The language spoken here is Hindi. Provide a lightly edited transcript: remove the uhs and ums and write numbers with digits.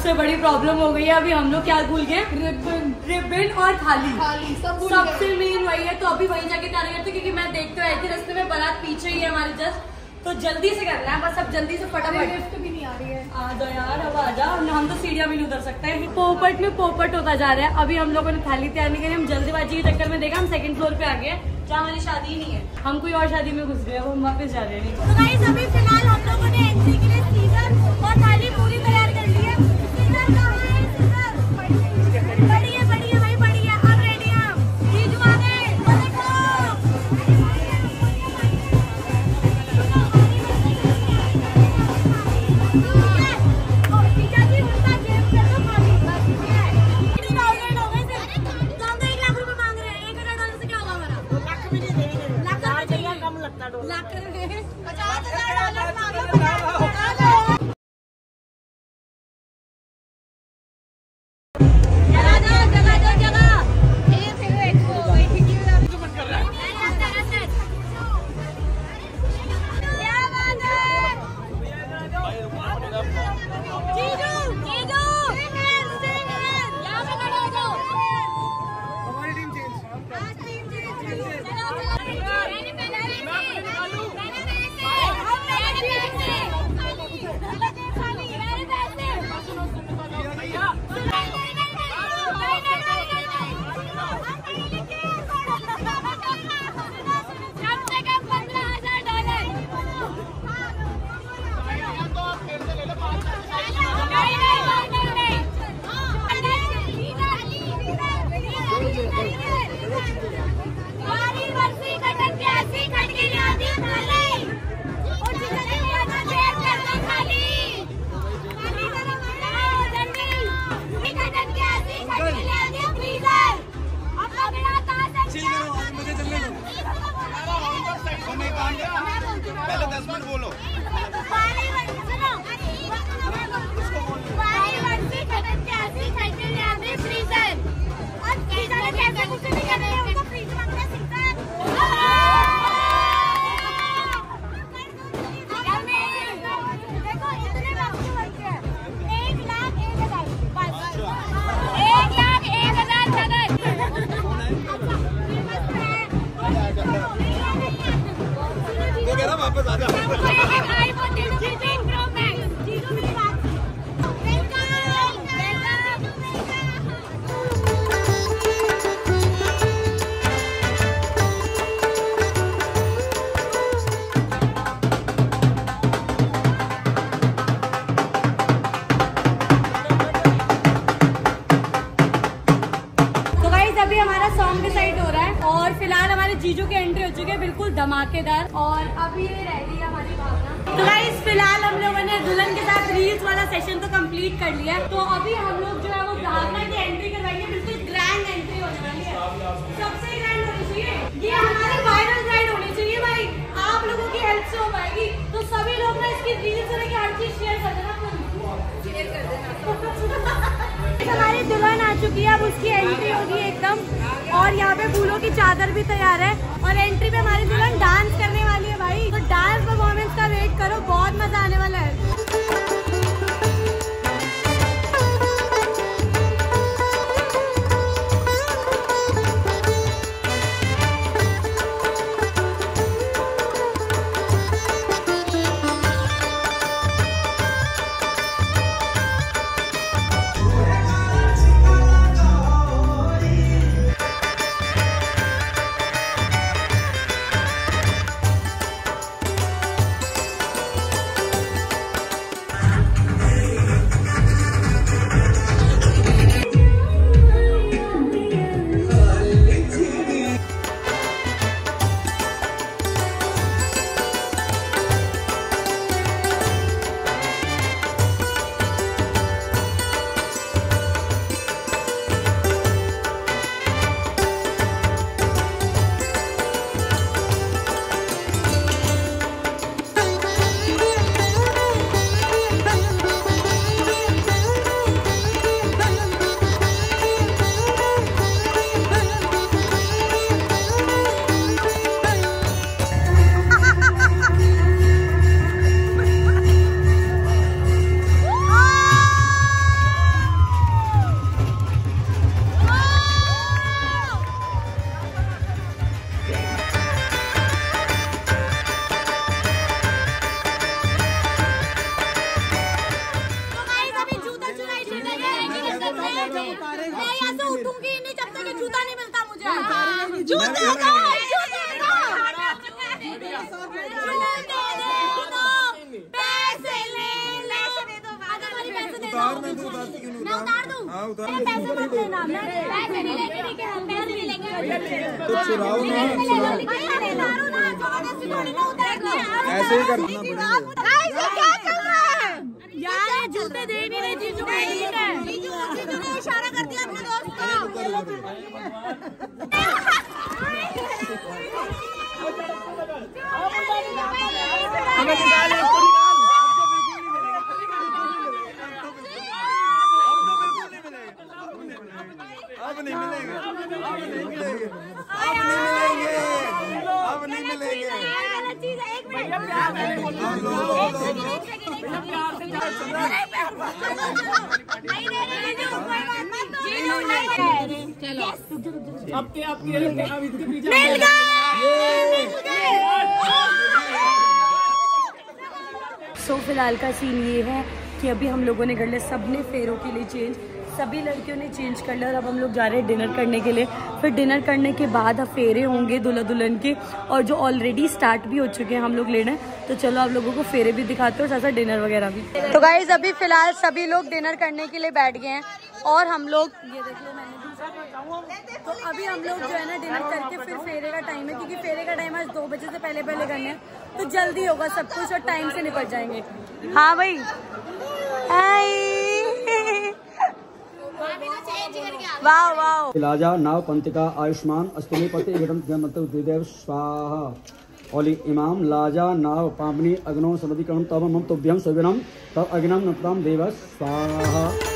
सबसे बड़ी प्रॉब्लम हो गई है। अभी हम लोग क्या भूल गए, रिबन और थाली सबसे मेन वही है। तो अभी वहीं जाके तैयारी करते क्योंकि मैं देखते हुए आई थी रास्ते में बारात पीछे ही है हमारे जस्ट, तो जल्दी से करना है बस। अब जल्दी से फटाफट। लिफ्ट भी नहीं आ रही है। आ जाओ यार, अब आ जाओ। हम तो सीढ़ियां भी नहीं उतर सकते हैं। पोपट में पोपट होता जा रहा है। अभी हम लोगों ने थाली तैयार नहीं करी, हम जल्दीबाजी के चक्कर में देखा हम सेकंड फ्लोर पे आ गए जहाँ हमारी शादी ही नहीं है। हम कोई और शादी में घुस गए, वो हम वापस जा रहे हैं। तो गाइस अभी फिलहाल हम लोगों ने एंट्री के लिए सीजर और थाली पूरी तैयार कर ली है। सीजर कहाँ है? सीजर बड़ी है भाई, बड़ी है। अब रेडी है हम। जीजू आ गए। पहले 10 मिनट बोलो। वापस आ जाओ। अभी हमारा सॉन्ग डिसाइड हो रहा है और फिलहाल हमारे जीजू की एंट्री हो चुकी है बिल्कुल धमाकेदार। और अभी ये रेडी है हमारी भावना। तो गाइस फिलहाल हम लोगों ने दुल्हन के साथ रील्स वाला सेशन तो कंप्लीट कर लिया है। तो अभी हम लोग जो है वो भावना की एंट्री करवाएंगे। बिल्कुल ग्रैंड एंट्री होने वाली है, सबसे ग्रैंड होनी चाहिए। ये हमारी वायरल राइड होनी चाहिए भाई, आप लोगों की हेल्प से हो पाएगी। तो सभी लोग ना इसकी रील्स लेके हर चीज शेयर कर देना, शेयर कर देना। हमारी दुल्हन आ चुकी है, अब उसकी एंट्री होगी एकदम। और यहाँ पे फूलों की चादर भी तैयार है और एंट्री पे हमारी दुल्हन डांस करने वाली है भाई। तो डांस परफॉर्मेंस का वेट करो, बहुत मजा आने वाला है। ऐसे ही करना यार जूते दे नहीं रही जीजू ने इशारा कर दिया अपने दोस्त को। अब नहीं मिलेंगे, अब नहीं मिलेंगे। सो फिलहाल का सीन ये है कि अभी हम लोगों ने कर लिया, सबने फेरों के लिए चेंज, सभी लड़कियों ने चेंज कर लिया और अब हम लोग जा रहे हैं डिनर करने के लिए। फिर डिनर करने के बाद अब फेरे होंगे दूल्हा दुल्हन के, और जो ऑलरेडी स्टार्ट भी हो चुके हैं हम लोग लेने। तो चलो आप लोगों को फेरे भी दिखाते हो, साथ साथ डिनर वगैरह भी। तो गाइस अभी फिलहाल सभी लोग डिनर करने के लिए बैठ गए हैं और हम लोग ये देख लो, मैंने तो अभी हम लोग जो है ना डिनर करके फिर फेरे का टाइम है, क्योंकि फेरे का टाइम आज 2 बजे से पहले करने हैं, तो जल्दी होगा सब कुछ और टाइम से निपट जाएंगे। हाँ भाई वाह वाह। लाजा नाव पंतिका आयुष्मान अस्तमी पति देव स्वाहा। ओली इमाम लाजा नाव पावनी अग्नो समधिकरण तब मम तुभ्यम सुविनम तब अग्नम नताम देव स्वाहा।